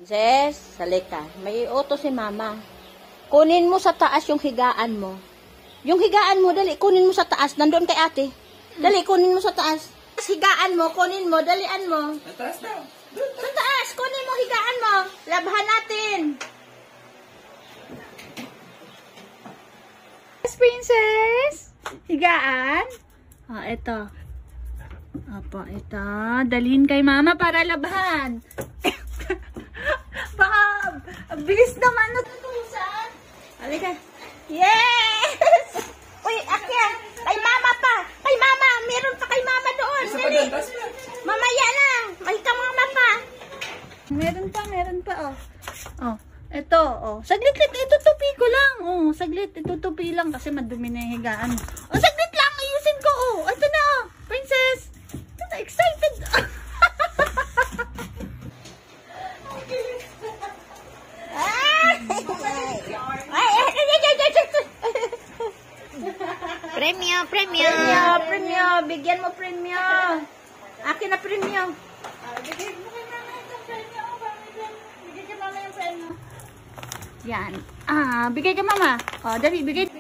Princess, halika. May utos si mama. Kunin mo sa taas yung higaan mo. Yung higaan mo, dali, kunin mo sa taas. Nandun kay ate. Dali, kunin mo sa taas. Higaan mo, kunin mo, dalian mo. Sa taas daw. Sa taas, kunin mo, higaan mo. Labhan natin. Princess, higaan. Oh, ito. Opo, ito. Dalhin kay mama para labhan. Baka, bilis naman na tutusan. Halika. Yes! Uy, Akya, kay mama pa. Kay mama, meron pa kay mama doon. Dali. Mamaya na. May kamama pa. Meron pa, oh. Oh, ito, oh. Saglit, itutupi ko lang. Oh, saglit, itutupi lang kasi madumi na yung higaan. Oh, saglit lang, ayusin ko, oh. Ito na, oh. Princess. Excited. Premio. Bigyan mo premio. Akin na premio. Bigyan mo kay mama yung premio. Bigyan kay mama yung premio. Yan. Bigay kay mama. Oh, dali, bigay.